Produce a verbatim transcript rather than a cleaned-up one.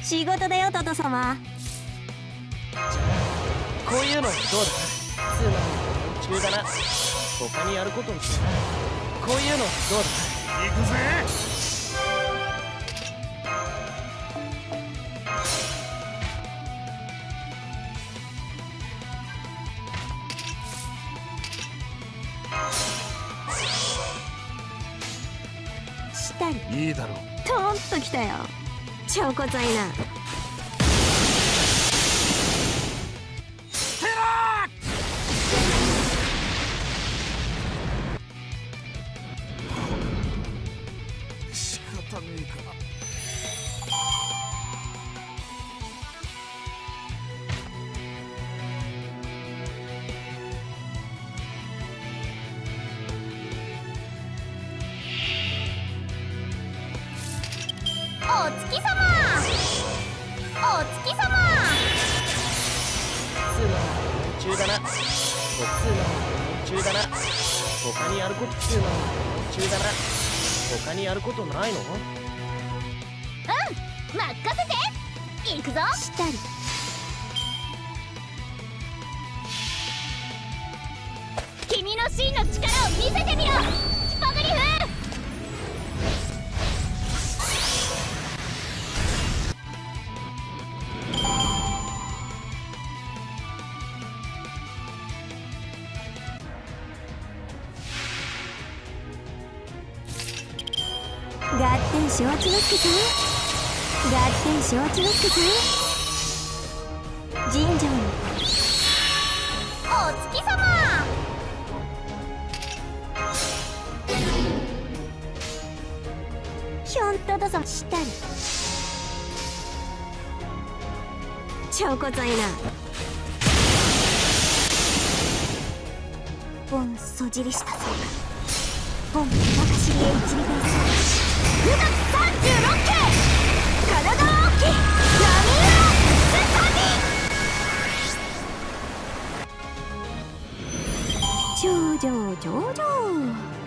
仕事だよトト様。 こういうのどうだ。ツーマンの連中だな。他にやることにしな。こういうのどうだ。行くぜ。 したりいいだろう。 トーンときたよ。超こざいな。 仕方ねえか。 お月様お月様。 ツーマンの連中だな。ツーマンの連中だな。他にやることツーマンの連中だな。他にやることないの？ うん、任せて。行くぞ。 したり君の真の力を見せてみろ、ヒポグリフ。 合点承知の助さん。合点承知の助さん。尋常にお月様。 ひょんとどさしたり超こざいな。ボンそじりしたそうか。ボン私しりへ導くさ。 ふたつさんじゅうろっけい体大きい波上々上々。